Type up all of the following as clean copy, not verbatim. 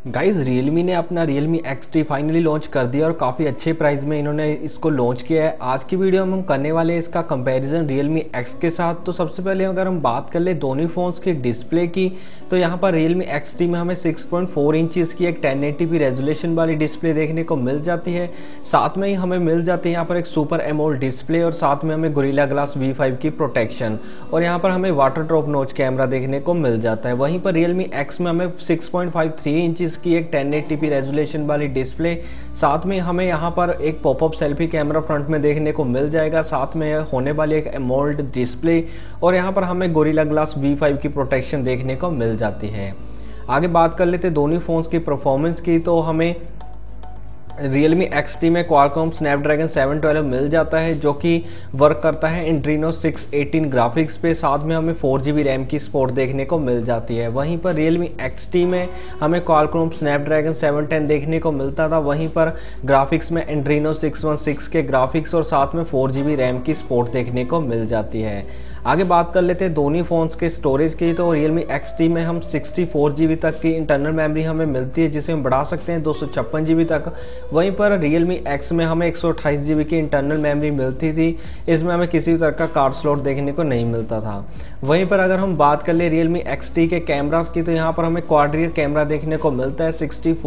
Guys Realme ने अपना Realme XT finally launch कर दिया और काफ़ी अच्छे प्राइस में इन्होंने इसको लॉन्च किया है। आज की वीडियो में हम करने वाले हैं इसका कंपैरिजन Realme X के साथ। तो सबसे पहले अगर हम बात कर ले दोनों फ़ोन्स की डिस्प्ले की, तो यहाँ पर Realme XT में हमें 6.4 इंचज़ की एक 1080p रेजोल्यूशन वाली डिस्प्ले देखने को मिल जाती है। साथ में ही हमें मिल जाती है यहाँ पर एक सुपर एमोलेड डिस्प्ले और साथ में हमें गोरिल्ला ग्लास V5 की प्रोटेक्शन और यहाँ पर हमें वाटर ड्रॉप नॉच कैमरा देखने को मिल जाता है। वहीं पर Realme X में हमें 6.53 इंचज़ की एक 1080p रेजोल्यूशन वाली डिस्प्ले, साथ में हमें यहाँ पर एक पॉपअप सेल्फी कैमरा फ्रंट में देखने को मिल जाएगा, साथ में होने वाली एक एमोल्ड डिस्प्ले और यहाँ पर हमें गोरिल्ला ग्लास V5 की प्रोटेक्शन देखने को मिल जाती है। आगे बात कर लेते दोनों फोन्स की परफॉर्मेंस की, तो हमें Realme XT में Qualcomm Snapdragon 712 मिल जाता है जो कि वर्क करता है Adreno 618 ग्राफिक्स पे। साथ में हमें 4GB रैम की सपोर्ट देखने को मिल जाती है। वहीं पर Realme XT में हमें Qualcomm Snapdragon 710 देखने को मिलता था। वहीं पर ग्राफिक्स में Adreno 616 के ग्राफिक्स और साथ में 4GB रैम की सपोर्ट देखने को मिल जाती है। आगे बात कर लेते हैं दोनों फ़ोन्स के स्टोरेज की, तो Realme XT में हम 64GB तक की इंटरनल मेमोरी हमें मिलती है जिसे हम बढ़ा सकते हैं 256GB तक। वहीं पर Realme X में हमें 128GB की इंटरनल मेमोरी मिलती थी। इसमें हमें किसी तरह का कार्ड स्लॉट देखने को नहीं मिलता था। वहीं पर अगर हम बात कर ले Realme XT के कैमरास की, तो यहाँ पर हमें क्वाड रियर कैमरा देखने को मिलता है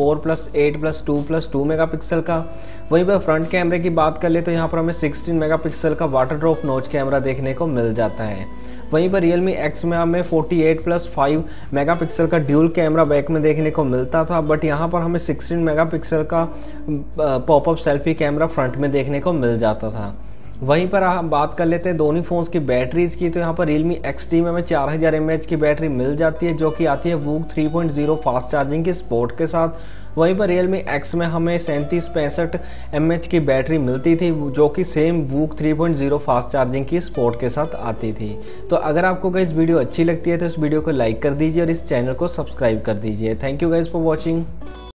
64+8+2+2 मेगापिक्सल का। वहीं पर फ्रंट कैमरे की बात कर ले तो यहाँ पर हमें 16 मेगापिक्सल का वाटर ड्रॉप नॉच कैमरा देखने को मिल जाता है। वहीं पर Realme X में हमें 48+5 मेगापिक्सल का ड्यूल कैमरा बैक में देखने को मिलता था, बट यहाँ पर हमें 16 मेगापिक्सल का पॉपअप सेल्फी कैमरा फ्रंट में देखने को मिल जाता था। वहीं पर हम बात कर लेते हैं दोनों फोन्स की बैटरीज की, तो यहाँ पर Realme XT में हमें 4000 mAh की बैटरी मिल जाती है जो कि आती है WOOC 3.0 फास्ट चार्जिंग की सपोर्ट के साथ। वहीं पर Realme X में हमें 3765 mAh की बैटरी मिलती थी जो कि सेम WOOC 3.0 फास्ट चार्जिंग की सपोर्ट के साथ आती थी। तो अगर आपको गाइस वीडियो अच्छी लगती है तो इस वीडियो को लाइक कर दीजिए और इस चैनल को सब्सक्राइब कर दीजिए। Thank you guys for watching.